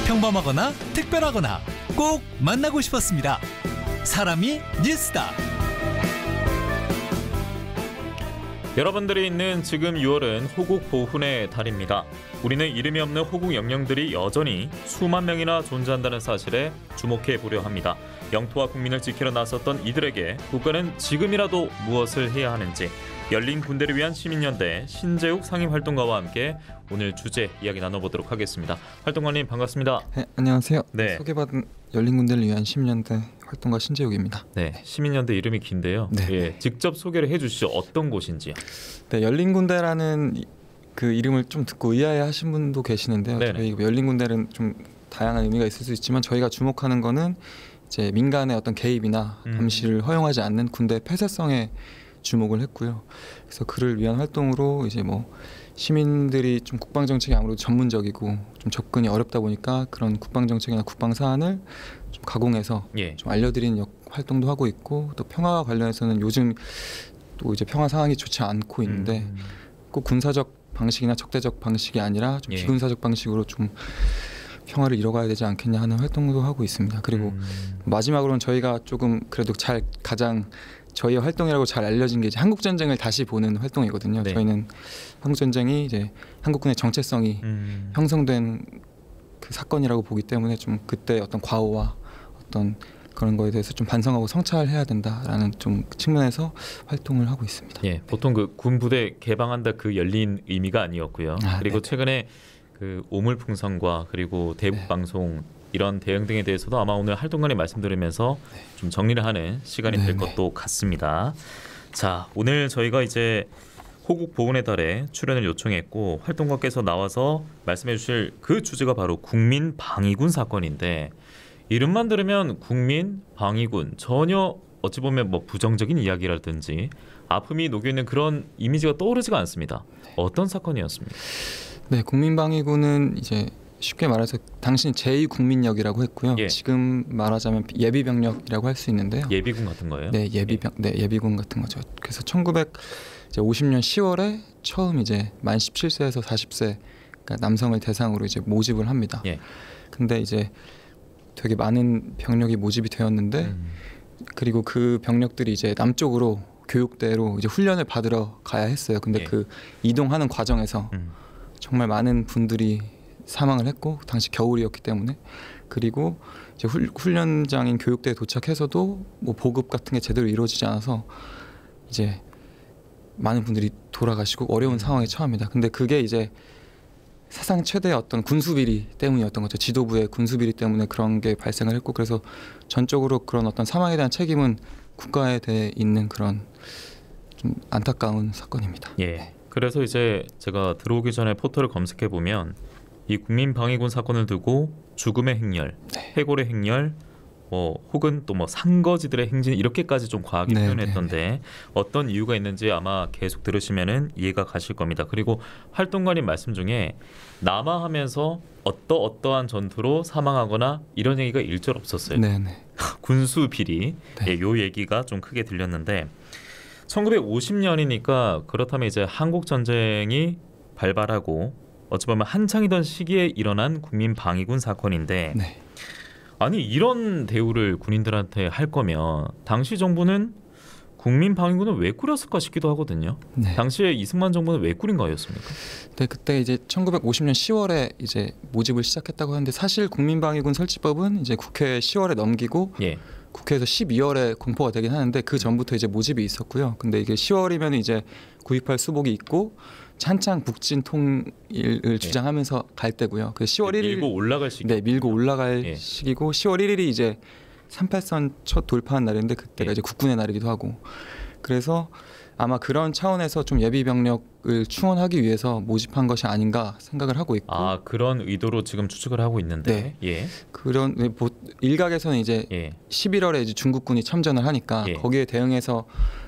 평범하거나 특별하거나 꼭 만나고 싶었습니다. 사람이 뉴스다. 여러분들이 있는 지금 6월은 호국 보훈의 달입니다. 우리는 이름이 없는 호국 영령들이 여전히 수만 명이나 존재한다는 사실에 주목해 보려 합니다. 영토와 국민을 지키러 나섰던 이들에게 국가는 지금이라도 무엇을 해야 하는지, 열린 군대를 위한 시민연대 신재욱 상임활동가와 함께 오늘 주제 이야기 나눠보도록 하겠습니다. 활동가님 반갑습니다. 네, 안녕하세요. 네. 소개받은 열린 군대를 위한 시민연대 활동가 신재욱입니다. 네, 시민연대 이름이 긴데요. 네. 예, 직접 소개를 해주시죠. 어떤 곳인지요? 네, 열린 군대라는 그 이름을 좀 듣고 의아해하신 분도 계시는데요. 네네. 저희 열린 군대는 좀 다양한 의미가 있을 수 있지만 저희가 주목하는 거는 이제 민간의 어떤 개입이나 감시를 허용하지 않는 군대 폐쇄성에 주목을 했고요. 그래서 그를 위한 활동으로 이제 뭐 시민들이 좀 국방 정책이 아무래도 전문적이고 좀 접근이 어렵다 보니까 그런 국방 정책이나 국방 사안을 좀 가공해서 좀 알려드리는 활동도 하고 있고, 또 평화와 관련해서는 요즘 또 이제 평화 상황이 좋지 않고 있는데 꼭 군사적 방식이나 적대적 방식이 아니라 좀 비군사적 방식으로 좀 평화를 이뤄가야 되지 않겠냐 하는 활동도 하고 있습니다. 그리고 마지막으로는 저희가 조금 그래도 가장 저희의 활동이라고 잘 알려진 게 이제 한국 전쟁을 다시 보는 활동이거든요. 네. 저희는 한국 전쟁이 이제 한국군의 정체성이 형성된 그 사건이라고 보기 때문에 좀 그때 어떤 과오와 어떤 그런 거에 대해서 좀 반성하고 성찰해야 된다라는 좀 측면에서 활동을 하고 있습니다. 예, 보통 그 군부대 개방한다 그 열린 의미가 아니었고요. 그리고 최근에 그 오물풍선과 그리고 대북 방송 이런 대응 등에 대해서도 아마 오늘 활동가님 말씀 들으면서 좀 정리를 하는 시간이 될 것도 같습니다. 자, 오늘 저희가 이제 호국 보훈의 달에 출연을 요청했고 활동가께서 나와서 말씀해 주실 그 주제가 바로 국민 방위군 사건인데, 이름만 들으면 국민 방위군 전혀 어찌 보면 뭐 부정적인 이야기라든지 아픔이 녹여있는 그런 이미지가 떠오르지가 않습니다. 어떤 사건이었습니까? 네, 국민방위군은 이제 쉽게 말해서 당시 제2국민력이라고 했고요. 지금 말하자면 예비병력이라고 할 수 있는데요. 예비군 같은 거예요? 네, 예비군 같은 거죠. 그래서 1950년 10월에 처음 이제 만 17세에서 40세 그러니까 남성을 대상으로 이제 모집을 합니다. 근데 이제 되게 많은 병력이 모집이 되었는데 그리고 그 병력들이 이제 남쪽으로 교육대로 이제 훈련을 받으러 가야 했어요. 근데 그 이동하는 과정에서 정말 많은 분들이 사망을 했고, 당시 겨울이었기 때문에, 그리고 이제 훈련장인 교육대에 도착해서도 뭐 보급 같은 게 제대로 이루어지지 않아서 이제 많은 분들이 돌아가시고 어려운 상황에 처합니다. 근데 그게 이제 사상 최대의 어떤 군수비리 때문이었던 거죠. 지도부의 군수비리 때문에 그런 게 발생을 했고, 그래서 전적으로 그런 어떤 사망에 대한 책임은 국가에 대해 있는 그런 좀 안타까운 사건입니다. 예. 그래서 이제 제가 들어오기 전에 포털을 검색해 보면 이 국민방위군 사건을 두고 죽음의 행렬, 해골의 행렬, 혹은 또 뭐 상거지들의 행진 이렇게까지 좀 과하게 표현했던데 어떤 이유가 있는지 아마 계속 들으시면은 이해가 가실 겁니다. 그리고 활동가님 말씀 중에 남하하면서 어떠한 전투로 사망하거나 이런 얘기가 일절 없었어요. 군수 비리, 요 얘기가 좀 크게 들렸는데 1950년이니까 그렇다면 이제 한국 전쟁이 발발하고 어찌 보면 한창이던 시기에 일어난 국민방위군 사건인데 아니 이런 대우를 군인들한테 할 거면 당시 정부는 국민방위군을 왜 꾸렸을까 싶기도 하거든요. 당시에 이승만 정부는 왜 꾸린 거였습니까? 네, 그때 이제 1950년 10월에 이제 모집을 시작했다고 하는데 사실 국민방위군 설치법은 이제 국회 10월에 넘기고 국회에서 12월에 공포가 되긴 하는데 그 전부터 이제 모집이 있었고요. 근데 이게 10월이면 이제 구입할 수복이 있고 한창 북진 통일을 주장하면서 갈 때고요. 그 10월 1일 밀고 올라갈 시기. 네, 밀고 올라갈 시기고 10월 1일이 이제 38선 첫 돌파한 날인데 그때가 이제 국군의 날이기도 하고, 그래서 아마 그런 차원에서 좀 예비 병력을 충원하기 위해서 모집한 것이 아닌가 생각을 하고 있고. 아, 그런 의도로 지금 추측을 하고 있는데. 그런 일각에서는 이제 11월에 이제 중국군이 참전을 하니까 거기에 대응해서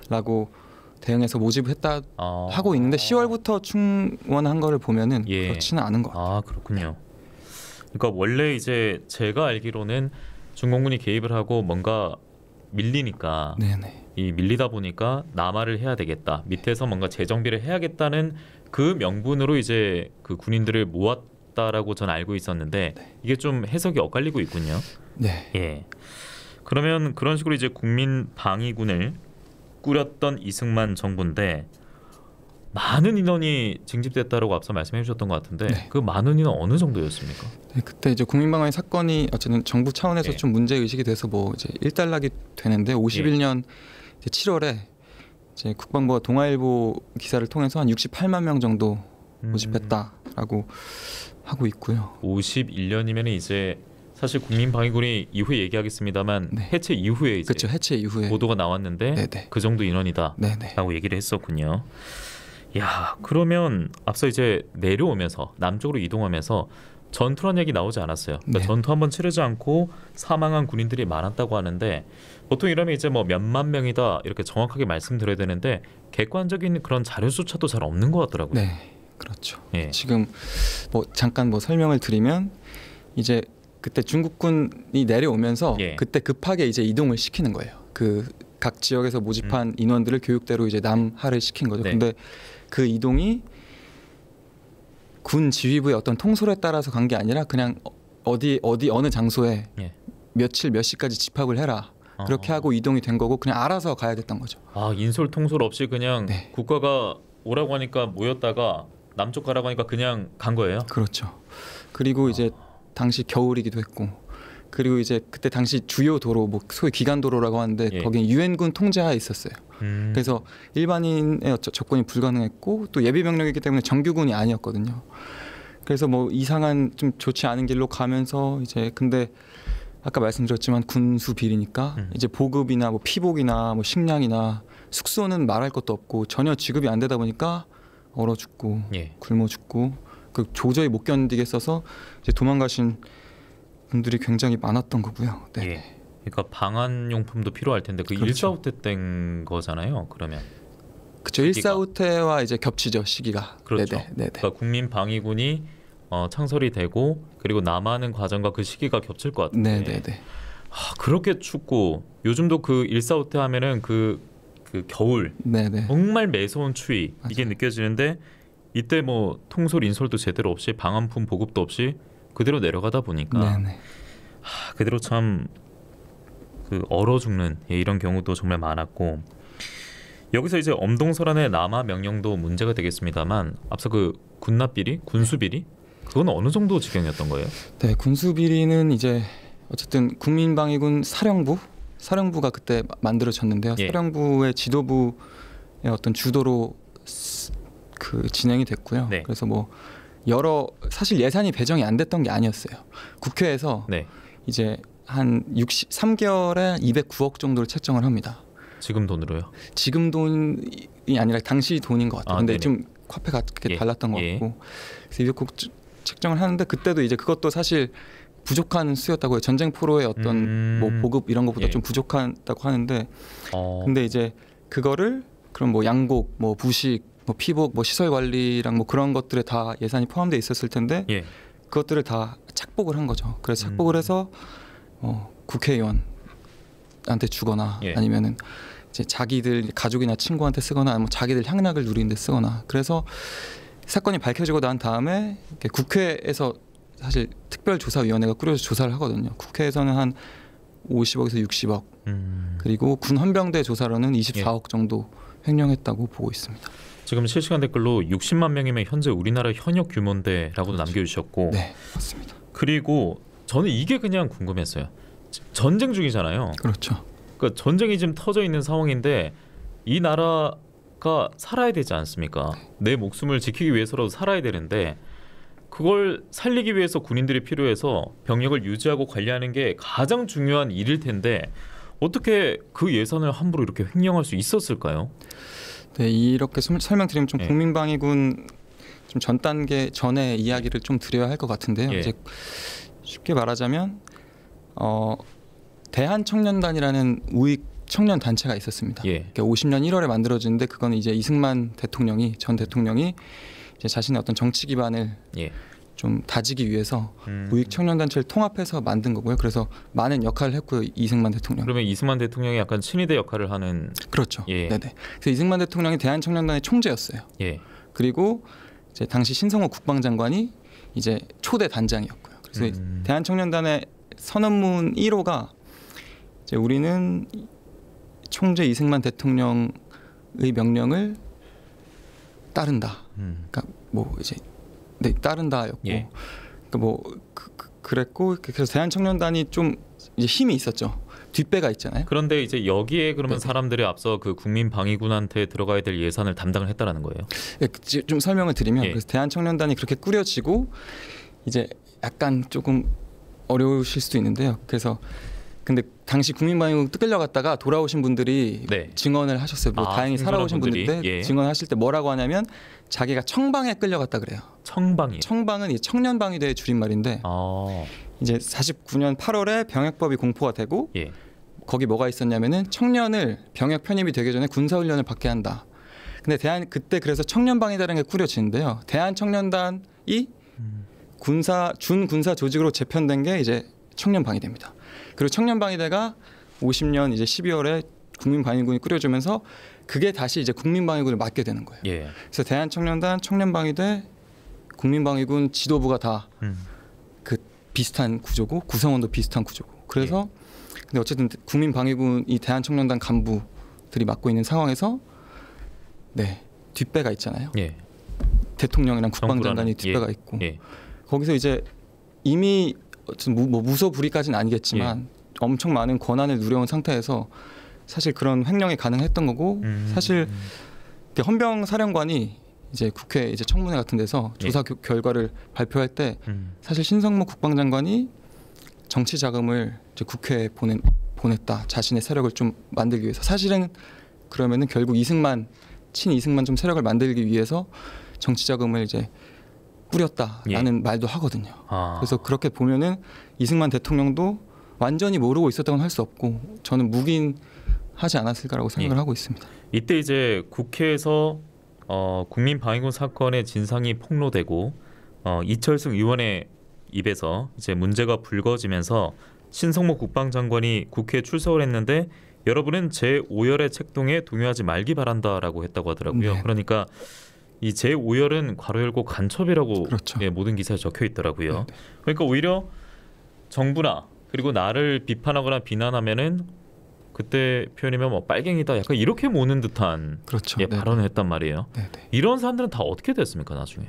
모집을 했다 하고 있는데 10월부터 충원한 거를 보면은 그렇지는 않은 것 같아요. 아, 그렇군요. 그러니까 원래 이제 제가 알기로는 중공군이 개입을 하고 뭔가 밀리니까 이 밀리다 보니까 남하를 해야 되겠다. 밑에서 뭔가 재정비를 해야겠다는 그 명분으로 이제 그 군인들을 있었다라고 저는 알고 있었는데 네. 이게 좀 해석이 엇갈리고 있군요. 네. 예. 그러면 그런 식으로 이제 국민방위군을 꾸렸던 이승만 정부인데 많은 인원이 징집됐다라고 앞서 말씀해 주셨던 것 같은데 네. 그 많은 인원 어느 정도였습니까? 네, 그때 이제 국민방위 사건이 어쨌든 정부 차원에서 네. 좀 문제 의식이 돼서 뭐 이제 일단락이 되는데 51년 이제 7월에 이제 국방부가 동아일보 기사를 통해서 한 68만 명 정도 모집했다라고 하고 있고요. 51년이면 이제 사실 국민방위군이 이후에 얘기하겠습니다만 네. 해체 이후에 이제 그렇죠. 해체 이후에 보도가 나왔는데 네네. 그 정도 인원이다라고 네네. 얘기를 했었군요. 야, 그러면 앞서 이제 내려오면서 남쪽으로 이동하면서 전투란 얘기 나오지 않았어요. 그러니까 네. 전투 한번 치르지 않고 사망한 군인들이 많았다고 하는데 보통 이러면 이제 뭐 몇만 명이다 이렇게 정확하게 말씀드려야 되는데 객관적인 그런 자료조차도 잘 없는 것 같더라고요. 네, 그렇죠. 예. 지금 뭐 잠깐 뭐 설명을 드리면 이제 그때 중국군이 내려오면서 예. 그때 급하게 이제 이동을 시키는 거예요. 그 각 지역에서 모집한 인원들을 교육대로 이제 남하를 시킨 거죠. 네. 근데 그 이동이 군 지휘부의 어떤 통솔에 따라서 간 게 아니라 그냥 어디 어느 장소에 예. 며칠 몇 시까지 집합을 해라. 그렇게 하고 이동이 된 거고 그냥 알아서 가야 됐던 거죠. 아, 인솔 통솔 없이 그냥 네. 국가가 오라고 하니까 모였다가 남쪽 가라고 하니까 그냥 간 거예요? 그렇죠. 그리고 이제 당시 겨울이기도 했고 그리고 이제 그때 당시 주요 도로 뭐 소위 기간 도로라고 하는데 예. 거기는 유엔군 통제하에 있었어요. 그래서 일반인의 접근이 불가능했고 또 예비 병력이기 때문에 정규군이 아니었거든요. 그래서 뭐 이상한 좀 좋지 않은 길로 가면서 이제 근데 아까 말씀드렸지만 군수 비리니까 이제 보급이나 뭐 피복이나 뭐 식량이나 숙소는 말할 것도 없고 전혀 지급이 안 되다 보니까 얼어 죽고 예. 굶어 죽고 그 도저히 못 견디겠어서 이제 도망가신 분들이 굉장히 많았던 거고요. 네. 예. 그러니까 방한용품도 필요할 텐데 그 그렇죠. 일사후퇴 땐 거잖아요. 그러면 그렇죠. 일사후퇴와 이제 겹치죠 시기가. 그렇죠. 네네. 그러니까 국민방위군이 창설이 되고 그리고 남하는 과정과 그 시기가 겹칠 것 같은데. 네네네. 그렇게 춥고 요즘도 그 일사후퇴 하면은 그 겨울 네네. 정말 매서운 추위 이게 맞아요. 느껴지는데 이때 뭐 통솔 인솔도 제대로 없이 방한품 보급도 없이 그대로 내려가다 보니까 네네. 그대로 참 그 얼어 죽는 이런 경우도 정말 많았고 여기서 이제 엄동설안의 남하 명령도 문제가 되겠습니다만 앞서 그 군납 비리, 군수 비리 그건 어느 정도 지경이었던 거예요? 네, 군수 비리는 이제 어쨌든 국민방위군 사령부가 그때 만들어졌는데요. 예. 사령부의 지도부의 어떤 주도로 그 진행이 됐고요. 네. 그래서 뭐 여러 사실 예산이 배정이 안 됐던 게 아니었어요. 국회에서 네. 이제 한 3개월에 209억 정도를 책정을 합니다. 지금 돈으로요? 지금 돈이 아니라 당시 돈인 것 같아요. 근데 네네. 좀 화폐가 그렇게 예. 달랐던 것 예. 같고 그래서 209억 책정을 하는데 그때도 이제 그것도 사실 부족한 수였다고 해요. 전쟁 포로의 어떤 뭐 보급 이런 것보다 예. 좀 부족하다고 하는데 근데 이제 그거를 그럼 뭐 양복, 뭐 부식, 뭐 피복, 뭐 시설 관리랑 뭐 그런 것들에 다 예산이 포함되어 있었을 텐데 예. 그것들을 다 착복을 한 거죠. 그래서 착복을 해서 국회의원한테 주거나 예. 아니면은 이제 자기들 가족이나 친구한테 쓰거나 아니면 자기들 향락을 누리는데 쓰거나 그래서 사건이 밝혀지고 난 다음에 이렇게 국회에서 사실 특별조사위원회가 꾸려서 조사를 하거든요. 국회에서는 한 50억에서 60억 그리고 군 헌병대 조사로는 24억 정도 횡령했다고 보고 있습니다. 지금 실시간 댓글로 60만 명이면 현재 우리나라 현역 규모인데라고도 남겨주셨고 네, 맞습니다. 그리고 저는 이게 그냥 궁금했어요. 전쟁 중이잖아요. 그렇죠. 그러니까 전쟁이 지금 터져 있는 상황인데 이 나라가 살아야 되지 않습니까? 내 목숨을 지키기 위해서라도 살아야 되는데 그걸 살리기 위해서 군인들이 필요해서 병력을 유지하고 관리하는 게 가장 중요한 일일 텐데 어떻게 그 예산을 함부로 이렇게 횡령할 수 있었을까요? 네, 이렇게 설명드리면 좀 예. 국민방위군 좀 전 단계 전에 이야기를 좀 드려야 할 것 같은데요. 예. 이제 쉽게 말하자면 대한청년단이라는 우익 청년 단체가 있었습니다. 예. 그러니까 50년 1월에 만들어졌는데 그거는 이제 이승만 대통령이 전 대통령이 이제 자신의 어떤 정치 기반을 예. 좀 다지기 위해서 우익 청년 단체를 통합해서 만든 거고요. 그래서 많은 역할을 했고요. 이승만 대통령. 그러면 이승만 대통령이 약간 친위대 역할을 하는 그렇죠. 예. 네네. 그래서 이승만 대통령이 대한청년단의 총재였어요. 예. 그리고 이제 당시 신성호 국방장관이 이제 초대 단장이었고요. 그래서 대한청년단의 선언문 1호가 이제 우리는 총재 이승만 대통령의 명령을 따른다. 그러니까 뭐 이제 네, 따른다였고, 예. 그러니까 뭐 그랬고 그래서 대한청년단이 좀 이제 힘이 있었죠. 뒷배가 있잖아요. 그런데 이제 여기에 그러면 네. 사람들이 앞서 그 국민방위군한테 들어가야 될 예산을 담당을 했다라는 거예요. 네, 좀 설명을 드리면 예. 그래서 대한청년단이 그렇게 꾸려지고 이제 약간 조금 어려우실 수도 있는데요. 그래서 근데 당시 국민방위군 끌려갔다가 돌아오신 분들이 네. 증언을 하셨어요. 뭐 다행히 살아오신 분들이? 분들인데 예. 증언하실 때 뭐라고 하냐면 자기가 청방에 끌려갔다 그래요. 청방이. 청방은 이 청년방위대의 줄임말인데 이제 49년 8월에 병역법이 공포가 되고 예. 거기 뭐가 있었냐면은 청년을 병역 편입이 되기 전에 군사훈련을 받게 한다. 근데 그때 그래서 청년방위대라는 게 꾸려지는데요. 대한청년단이 준군사 조직으로 재편된 게 이제 청년방위대입니다. 그리고 청년방위대가 50년 이제 12월에 국민방위군이 꾸려지면서 그게 다시 이제 국민방위군을 맡게 되는 거예요. 예. 그래서 대한청년단, 청년방위대, 국민방위군 지도부가 다 그 비슷한 구조고 구성원도 비슷한 구조고. 그래서 근데 어쨌든 국민방위군이 대한청년단 간부들이 맡고 있는 상황에서 네 뒷배가 있잖아요. 예. 대통령이랑 국방장관이 뒷배가 예. 있고 예. 거기서 이제 이미 뭐 무소불위까지는 아니겠지만 엄청 많은 권한을 누려온 상태에서 사실 그런 횡령이 가능했던 거고 사실 헌병 사령관이 이제 국회 이제 청문회 같은 데서 조사 결과를 발표할 때 사실 신성무 국방장관이 정치 자금을 이제 국회에 보냈다. 자신의 세력을 좀 만들기 위해서. 사실은 그러면은 결국 친이승만 좀 세력을 만들기 위해서 정치 자금을 이제 뿌렸다라는 말도 하거든요. 그래서 그렇게 보면은 이승만 대통령도 완전히 모르고 있었다고는 할 수 없고 저는 묵인하지 않았을까라고 생각을 하고 있습니다. 이때 이제 국회에서 국민방위군 사건의 진상이 폭로되고 이철승 의원의 입에서 이제 문제가 불거지면서 신성모 국방장관이 국회에 출석을 했는데 여러분은 제5열의 책동에 동의하지 말기 바란다라고 했다고 하더라고요. 네. 그러니까 이 제5열은 괄호 열고 간첩이라고 그렇죠. 모든 기사에 적혀 있더라고요. 네. 그러니까 오히려 정부나 그리고 나를 비판하거나 비난하면은 그때 표현이면 뭐 빨갱이다 약간 이렇게 모는 듯한 그렇죠. 발언을 했단 말이에요. 네네. 이런 사람들은 다 어떻게 됐습니까 나중에?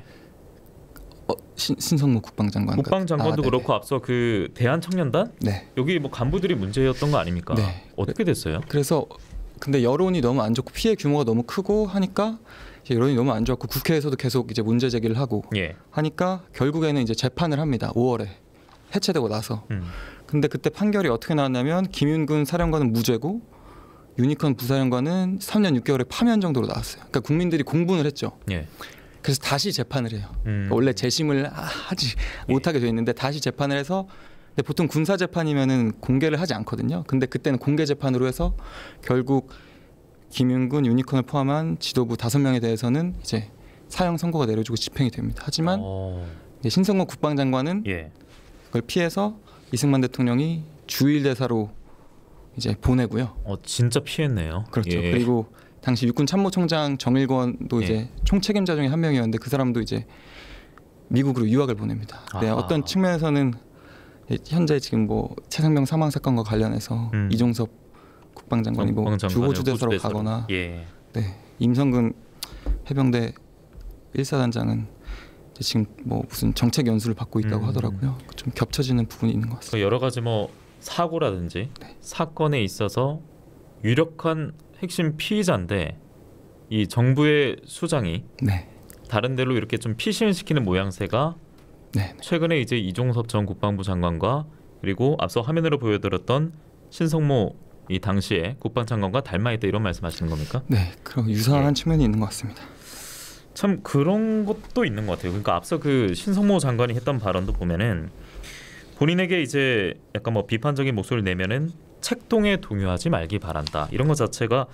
신성무 국방장관. 국방장관도 그렇고 앞서 그 대한청년단 네. 여기 뭐 간부들이 문제였던 거 아닙니까? 네. 어떻게 됐어요? 그래서 근데 여론이 너무 안 좋고 피해 규모가 너무 크고 하니까 여론이 너무 안 좋고 국회에서도 계속 이제 문제 제기를 하고 하니까 결국에는 이제 재판을 합니다. 5월에 해체되고 나서. 근데 그때 판결이 어떻게 나왔냐면 김윤근 사령관은 무죄고 유니콘 부사령관은 3년 6개월의 파면 정도로 나왔어요. 그러니까 국민들이 공분을 했죠. 그래서 다시 재판을 해요. 원래 재심을 하지 못하게 돼 있는데 다시 재판을 해서 근데 보통 군사 재판이면은 공개를 하지 않거든요. 근데 그때는 공개 재판으로 해서 결국 김윤근, 유니콘을 포함한 지도부 5명에 대해서는 이제 사형 선고가 내려지고 집행이 됩니다. 하지만 신성모 국방장관은 그걸 피해서 이승만 대통령이 주일대사로 이제 보내고요. 진짜 피했네요. 그렇죠. 그리고 당시 육군 참모총장 정일권도 이제 총책임자 중에 한 명이었는데 그 사람도 이제 미국으로 유학을 보냅니다. 네, 어떤 측면에서는 현재 지금 뭐 최상병 사망 사건과 관련해서 이종섭 국방장관이 뭐 주호주대사로 가거나 네, 임성근 해병대 1사단장은 지금 뭐 무슨 정책 연수를 받고 있다고 하더라고요. 좀 겹쳐지는 부분이 있는 것 같습니다. 여러 가지 뭐 사고라든지 사건에 있어서 유력한 핵심 피의자인데 이 정부의 수장이 다른 데로 이렇게 좀 피신을 시키는 모양새가 최근에 이제 이종섭 전 국방부 장관과 그리고 앞서 화면으로 보여드렸던 신성모 이 당시에 국방장관과 닮아있다 이런 말씀하시는 겁니까? 네, 그런 유사한 측면이 있는 것 같습니다. 참 그런 것도 있는 것 같아요. 그러니까 앞서 그 신성모 장관이 했던 발언도 보면은 본인에게 이제 약간 뭐 비판적인 목소리를 내면은 책동에 동요하지 말기 바란다 이런 것 자체가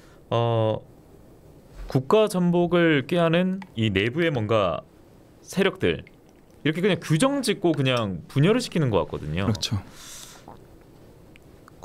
국가 전복을 꾀하는 이 내부의 뭔가 세력들 이렇게 그냥 규정 짓고 그냥 분열을 시키는 것 같거든요. 그렇죠.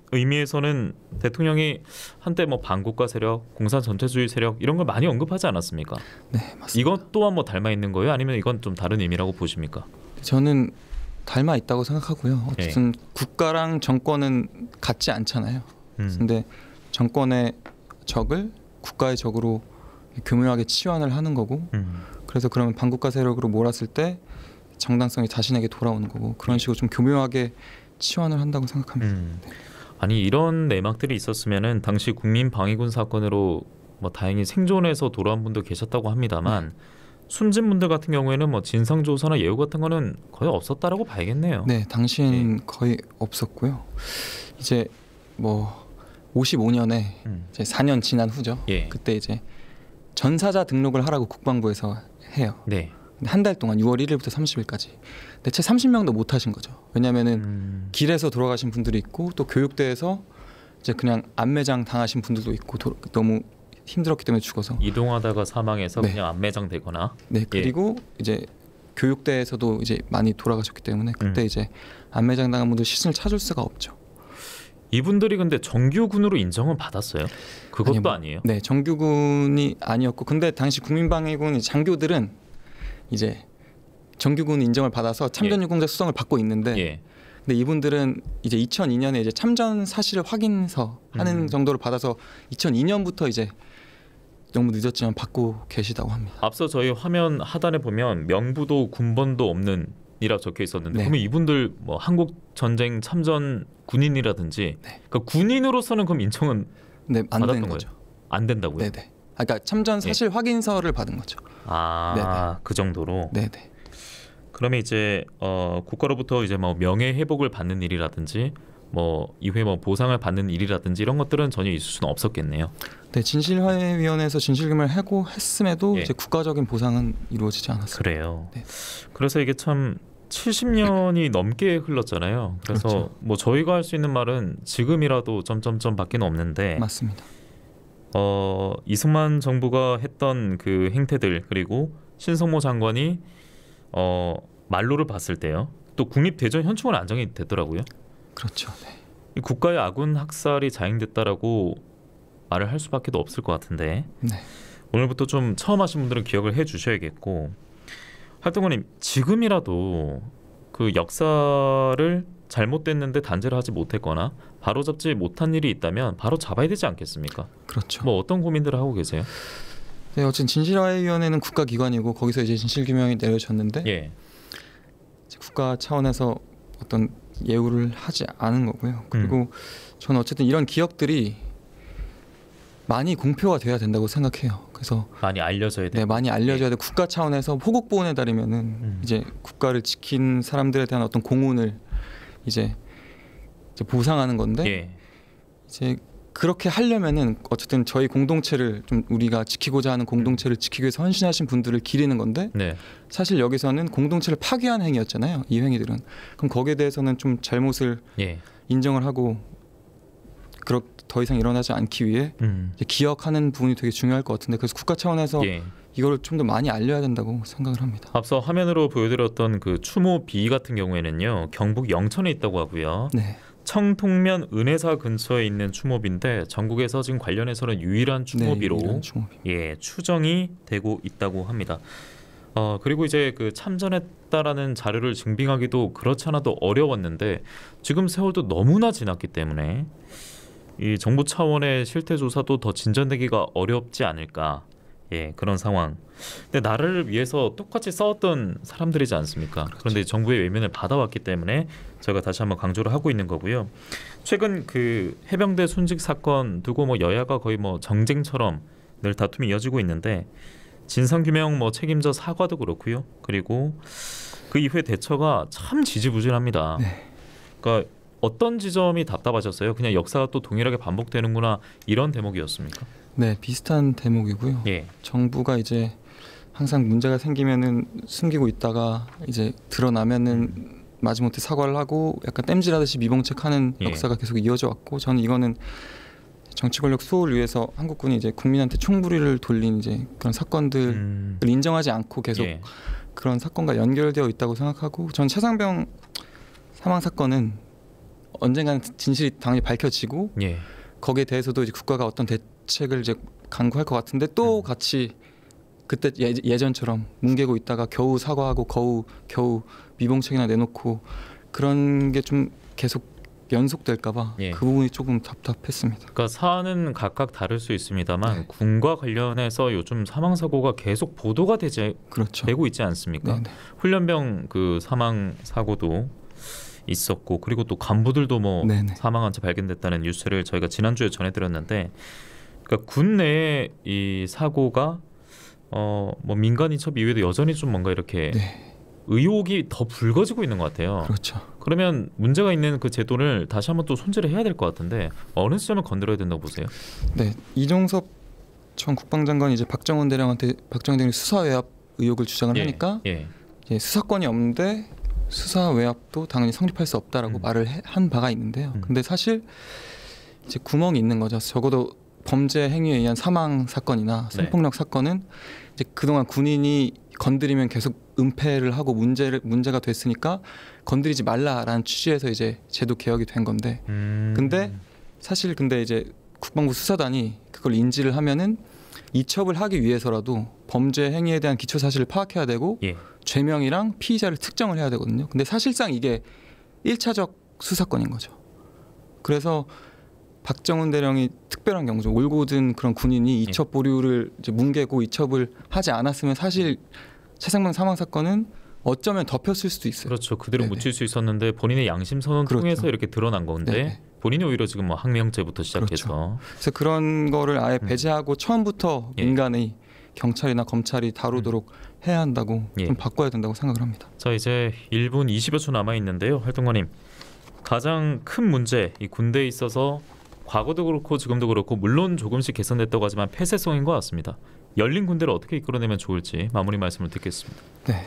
의미에서는 대통령이 한때 뭐 반국가 세력, 공산 전체주의 세력 이런 걸 많이 언급하지 않았습니까? 네, 맞습니다. 이것 또한 뭐 닮아 있는 거예요? 아니면 이건 좀 다른 의미라고 보십니까? 저는 닮아 있다고 생각하고요. 어쨌든 국가랑 정권은 같지 않잖아요. 근데 정권의 적을 국가의 적으로 교묘하게 치환을 하는 거고, 그래서 그러면 반국가 세력으로 몰았을 때 정당성이 자신에게 돌아오는 거고, 그런 식으로 좀 교묘하게 치환을 한다고 생각합니다. 네. 아니 이런 내막들이 있었으면은 당시 국민방위군 사건으로 뭐 다행히 생존해서 돌아온 분도 계셨다고 합니다만 숨진 분들 같은 경우에는 뭐 진상조사나 예우 같은 거는 거의 없었다라고 봐야겠네요. 네, 당시에는 거의 없었고요. 이제 뭐 55년에 이제 4년 지난 후죠. 그때 이제 전사자 등록을 하라고 국방부에서 해요. 네. 한 달 동안 6월 1일부터 30일까지. 근데 채 30명도 못 하신 거죠. 왜냐하면은 길에서 돌아가신 분들이 있고 또 교육대에서 이제 그냥 안매장 당하신 분들도 있고 너무 힘들었기 때문에 죽어서 이동하다가 사망해서 그냥 안매장 되거나. 네, 그리고 이제 교육대에서도 이제 많이 돌아가셨기 때문에 그때 이제 안매장 당한 분들 시신을 찾을 수가 없죠. 이분들이 근데 정규군으로 인정은 받았어요? 그것도 아니에요? 네, 정규군이 아니었고, 근데 당시 국민방위군 장교들은 이제 정규군 인정을 받아서 참전유공자 수성을 받고 있는데, 근데 이분들은 이제 2002년에 이제 참전 사실을 확인서 하는 정도로 받아서 2002년부터 이제 너무 늦었지만 받고 계시다고 합니다. 앞서 저희 화면 하단에 보면 명부도 군번도 없는 이라 적혀 있었는데, 그러면 이분들 뭐 한국 전쟁 참전 군인이라든지 그러니까 군인으로서는 그럼 인정은 안 되는 거죠. 안 된다고요? 네네. 그러니까 참전 사실 확인서를 받은 거죠. 그 정도로. 네네. 그러면 이제 국가로부터 이제 뭐 명예 회복을 받는 일이라든지 뭐 이후에 뭐 보상을 받는 일이라든지 이런 것들은 전혀 있을 수는 없었겠네요. 네, 진실화해위원회에서 진실규명을 하고 했음에도 이제 국가적인 보상은 이루어지지 않았어요. 그래요. 네. 그래서 이게 참 70년이 넘게 흘렀잖아요. 그래서 그렇죠. 뭐 저희가 할 수 있는 말은 지금이라도 점점점밖에 없는데. 맞습니다. 이승만 정부가 했던 그 행태들, 그리고 신성모 장관이 말로를 봤을 때요. 또 국립대전 현충원 안정이 됐더라고요. 그렇죠. 네. 이 국가의 아군 학살이 자행됐다라고 말을 할 수밖에 없을 것 같은데. 네. 오늘부터 좀 처음 하신 분들은 기억을 해주셔야겠고, 활동가님 지금이라도 그 역사를 잘못됐는데 단죄를 하지 못했거나 바로잡지 못한 일이 있다면 바로 잡아야 되지 않겠습니까? 그렇죠. 뭐 어떤 고민들을 하고 계세요? 네, 어쨌든 진실화해위원회는 국가기관이고 거기서 이제 진실규명이 내려졌는데 이제 국가 차원에서 어떤 예우를 하지 않은 거고요. 그리고 저는 어쨌든 이런 기억들이 많이 공표가 돼야 된다고 생각해요. 그래서 많이 알려져야 돼. 네, 많이 알려져야 돼. 국가 차원에서 호국보훈의 달이면은 이제 국가를 지킨 사람들에 대한 어떤 공훈을 이제 보상하는 건데 이제 그렇게 하려면은 어쨌든 저희 공동체를 좀 우리가 지키고자 하는 공동체를 지키기 위해서 헌신하신 분들을 기리는 건데 사실 여기서는 공동체를 파괴한 행위였잖아요. 이 행위들은. 그럼 거기에 대해서는 좀 잘못을 인정을 하고 더 이상 일어나지 않기 위해 이제 기억하는 부분이 되게 중요할 것 같은데, 그래서 국가 차원에서 이걸 좀 더 많이 알려야 된다고 생각을 합니다. 앞서 화면으로 보여드렸던 그 추모 비 같은 경우에는요, 경북 영천에 있다고 하고요. 청통면 은혜사 근처에 있는 추모비인데 전국에서 지금 관련해서는 유일한 추모비로 추정이 되고 있다고 합니다. 그리고 이제 그 참전했다라는 자료를 증빙하기도 그렇지 않아도 어려웠는데 지금 세월도 너무나 지났기 때문에 이 정부 차원의 실태 조사도 더 진전되기가 어렵지 않을까. 그런 상황. 근데 나라를 위해서 똑같이 싸웠던 사람들이지 않습니까? 그런데 정부의 외면을 받아왔기 때문에 제가 다시 한번 강조를 하고 있는 거고요. 최근 그 해병대 순직 사건 두고 뭐 여야가 거의 뭐 정쟁처럼 늘 다툼이 이어지고 있는데, 진상규명 뭐 책임져 사과도 그렇고요. 그리고 그 이후의 대처가 참 지지부진합니다. 그러니까 어떤 지점이 답답하셨어요? 그냥 역사가 또 동일하게 반복되는구나 이런 대목이었습니까? 네, 비슷한 대목이고요. 정부가 이제 항상 문제가 생기면은 숨기고 있다가 이제 드러나면은 마지못해 사과를 하고 약간 땜질하듯이 미봉책하는 역사가 계속 이어져 왔고, 저는 이거는 정치 권력 수호를 위해서 한국군이 이제 국민한테 총부리를 돌린 이제 그런 사건들을 인정하지 않고 계속 그런 사건과 연결되어 있다고 생각하고, 전 차상병 사망 사건은 언젠가는 진실이 당연히 밝혀지고 예. 거기에 대해서도 이제 국가가 어떤 대책을 이제 강구할 것 같은데 또 같이 그때 예전처럼 뭉개고 있다가 겨우 사과하고 겨우 미봉책이나 내놓고 그런 게 좀 계속 연속될까봐 예. 그 부분이 조금 답답했습니다. 그러니까 사안은 각각 다를 수 있습니다만 네. 군과 관련해서 요즘 사망 사고가 계속 보도가 그렇죠. 되고 있지 않습니까? 네네. 훈련병 그 사망 사고도 있었고 그리고 또 간부들도 뭐 네네. 사망한 채 발견됐다는 뉴스를 저희가 지난주에 전해드렸는데, 그러니까 군 내에 이 사고가 뭐 민간 인첩 이외에도 여전히 좀 뭔가 이렇게 네. 의혹이 더 불거지고 있는 것 같아요. 그렇죠. 그러면 문제가 있는 그 제도를 다시 한번 또 손질을 해야 될 것 같은데 어느 시점을 건드려야 된다고 보세요? 네, 이종섭 전 국방장관이 이제 박정원 대령한테 수사 외압 의혹을 주장을 하니까 수사권이 없는데 수사 외압도 당연히 성립할 수 없다라고 말을 한 바가 있는데요. 근데 사실 이제 구멍이 있는 거죠. 적어도 범죄 행위에 의한 사망 사건이나 성폭력 사건은 이제 그동안 군인이 건드리면 계속 은폐를 하고 문제가 됐으니까 건드리지 말라라는 취지에서 이제 제도 개혁이 된 건데, 근데 이제 국방부 수사단이 그걸 인지를 하면은 이첩을 하기 위해서라도 범죄 행위에 대한 기초 사실을 파악해야 되고 죄명이랑 피의자를 특정을 해야 되거든요. 근데 사실상 이게 1차적 수사권인 거죠. 그래서 박정훈 대령이 특별한 경우죠. 올곧은 그런 군인이 이첩 보류를 이제 뭉개고 이첩을 하지 않았으면 사실 최상병 사망 사건은 어쩌면 덮였을 수도 있어요. 그렇죠. 그대로 네네. 묻힐 수 있었는데 본인의 양심 선언 그렇죠. 통해서 이렇게 드러난 건데 네네. 본인이 오히려 지금 뭐 항명죄부터 시작해서 그렇죠. 그래서 그런 거를 아예 배제하고 처음부터 민간의 경찰이나 검찰이 다루도록 해야 한다고 좀 바꿔야 된다고 생각을 합니다. 자, 이제 1분 20여 초 남아 있는데요. 활동가님, 가장 큰 문제, 이 군대에 있어서 과거도 그렇고 지금도 그렇고 물론 조금씩 개선됐다고 하지만 폐쇄성인 것 같습니다. 열린 군대를 어떻게 이끌어내면 좋을지 마무리 말씀을 듣겠습니다. 네.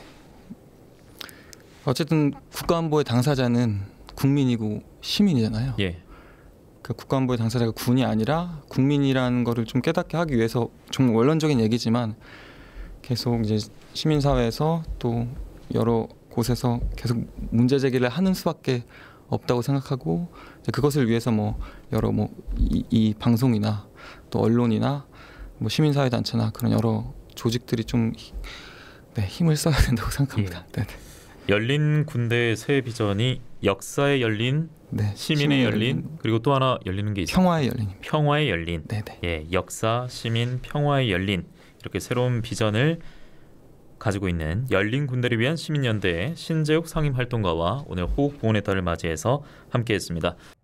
어쨌든 국가안보의 당사자는 국민이고 시민이잖아요. 그 국가안보의 당사자가 군이 아니라 국민이라는 거를 좀 깨닫게 하기 위해서 좀 원론적인 얘기지만 계속 이제 시민사회에서 또 여러 곳에서 계속 문제 제기를 하는 수밖에 없다고 생각하고, 그것을 위해서 뭐 여러 이 방송이나 또 언론이나 뭐 시민사회 단체나 그런 여러 조직들이 좀 힘을 써야 된다고 생각합니다. 열린 군대의 새 비전이 역사에 열린, 시민에 열린, 그리고 또 하나 열리는 게 있습니다. 평화에 열린입니다. 평화에 열린. 역사, 시민, 평화에 열린, 이렇게 새로운 비전을 가지고 있는 열린 군대를 위한 시민연대의 신재욱 상임활동가와 오늘 호국 봉헌의 달을 맞이해서 함께했습니다.